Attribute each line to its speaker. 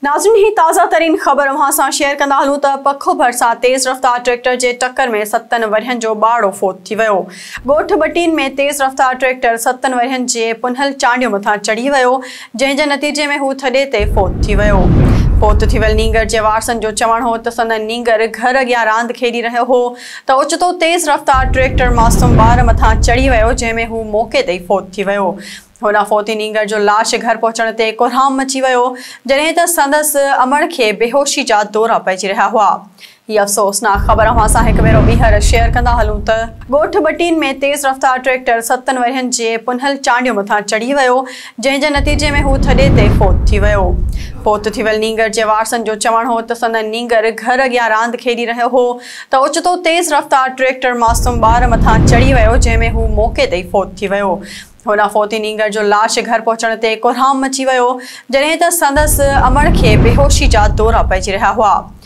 Speaker 1: नाज़रीन ही ताज़ा तरीन ख़बर वहां सां शेयर कंदा हलूं त पखो भरिसां तेज़ रफ़्तार ट्रैक्टर जे टक्कर में 7 वरियनि जो ॿाड़ो फोत थी वियो। ॻोठ बटीन में तेज़ रफ़्तार ट्रैक्टर 7 वरियनि जे पुनल चांडियूं मथां चढ़ी वियो, जंहिं जे नतीजे में हू थॾे ते फोत थी वियो। फोत थी वियल नींगर जे वारसनि जो चवणु हो त संदन नींगर घर अॻियां रांदि खेॾी रहियो हो त ओचितो तेज़ रफ़्तार ट्रैक्टर मासूम ॿार मथां चढ़ी वियो, जंहिं में हू मौक़े ते ई फोत थी वियो। हुन फोती नींगर जो लाश घर पहुचण ते कोरहाम मची वियो, जॾहिं त संदसि अमड़ खे बेहोशी जा दौरा पइजी रहिया हुआ। हीअ अफ़सोसनाक ख़बर अवां सां हिकु भेरो ॿीहर शेयर कंदा हलूं त ॻोठ बटीन में तेज़ रफ़्तार ट्रैक्टर 7 वरियनि जे पुनल चांडियूं मथां चढ़ी वियो, जंहिं जे नतीजे में हू थॾे ते फोत थी वियो। फोत थी वियल नींगर जे वारसनि जो चवणु हो त संदन नींगर घर अॻियां रांदि खेॾी रहियो हो त ओचितो तेज़ रफ़्तार ट्रैक्टर मासूम ॿार मथां चढ़ी वियो, जंहिं में हू मौक़े ते ई फोत थी वियो। हुन फोती नींगर जो लाश घर पहुचण ते कोरहाम मची वियो, जॾहिं त संदसि अमड़ खे बेहोशी जा दौरा पइजी रहिया हुआ।